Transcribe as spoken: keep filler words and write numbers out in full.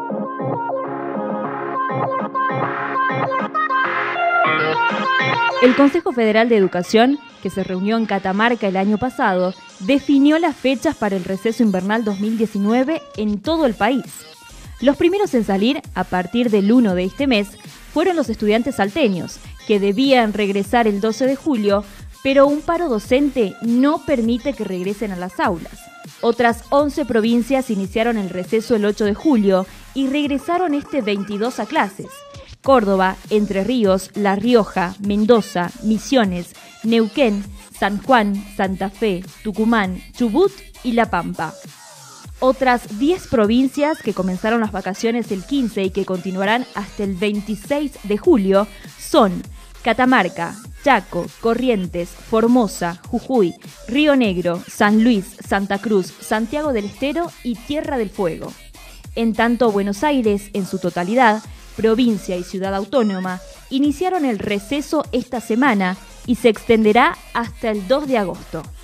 El Consejo Federal de Educación, que se reunió en Catamarca el año pasado, definió las fechas para el receso invernal dos mil diecinueve en todo el país. Los primeros en salir, a partir del uno de este mes, fueron los estudiantes salteños, que debían regresar el doce de julio, pero un paro docente no permite que regresen a las aulas. Otras once provincias iniciaron el receso el ocho de julio y regresaron este veintidós a clases. Córdoba, Entre Ríos, La Rioja, Mendoza, Misiones, Neuquén, San Juan, Santa Fe, Tucumán, Chubut y La Pampa. Otras diez provincias que comenzaron las vacaciones el quince y que continuarán hasta el veintiséis de julio son Catamarca, Chaco, Corrientes, Formosa, Jujuy, Río Negro, San Luis, Santa Cruz, Santiago del Estero y Tierra del Fuego. En tanto, Buenos Aires, en su totalidad, provincia y ciudad autónoma, iniciaron el receso esta semana y se extenderá hasta el dos de agosto.